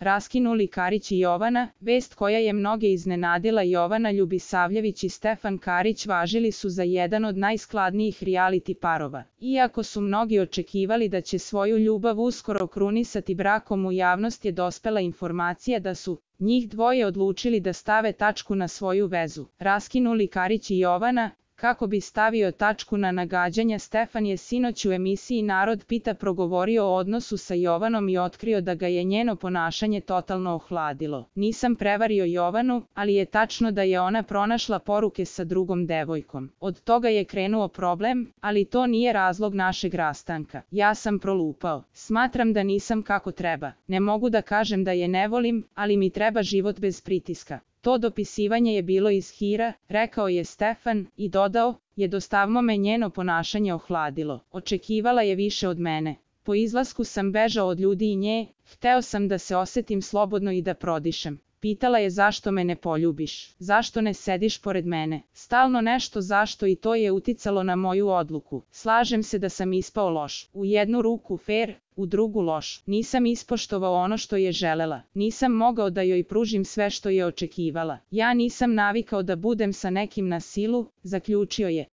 raskinuli Karić i Jovana. Vest koja je mnoge iznenadila. Jovana Ljubisavljević i Stefan Karić važili su za jedan od najskladnijih reality parova. Iako su mnogi očekivali da će svoju ljubav uskoro krunisati brakom, u javnost je dospela informacija da su njih dvoje odlučili da stave tačku na svoju vezu. Raskinuli Karić i Jovana. Kako bi stavio tačku na nagađanja, Stefan je sinoć u emisiji Narod pita progovorio o odnosu sa Jovanom i otkrio da ga je njeno ponašanje totalno ohladilo. Nisam prevario Jovanu, ali je tačno da je ona pronašla poruke sa drugom devojkom. Od toga je krenuo problem, ali to nije razlog našeg rastanka. Ja sam prolupao. Smatram da nisam kako treba. Ne mogu da kažem da je ne volim, ali mi treba život bez pritiska. To dopisivanje je bilo iz hira, rekao je Stefan, i dodao, jednostavno me njeno ponašanje ohladilo. Očekivala je više od mene. Po izlasku sam bežao od ljudi i nje, hteo sam da se osetim slobodno i da prodišem. Pitala je zašto me ne poljubiš, zašto ne sediš pored mene. Stalno nešto zašto i to je uticalo na moju odluku. Slažem se da sam ispao loš. U jednu ruku fer, u drugu loš. Nisam ispoštovao ono što je želela. Nisam mogao da joj pružim sve što je očekivala. Ja nisam navikao da budem sa nekim na silu, zaključio je.